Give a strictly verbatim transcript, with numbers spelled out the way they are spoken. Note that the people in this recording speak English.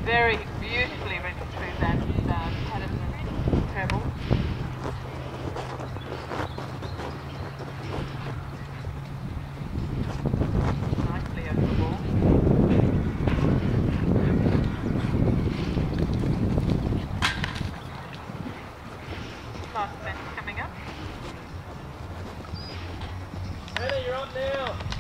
very beautifully written through that uh, pattern and treble. Nicely over the wall. Last bend coming up. Hannah, you're up now.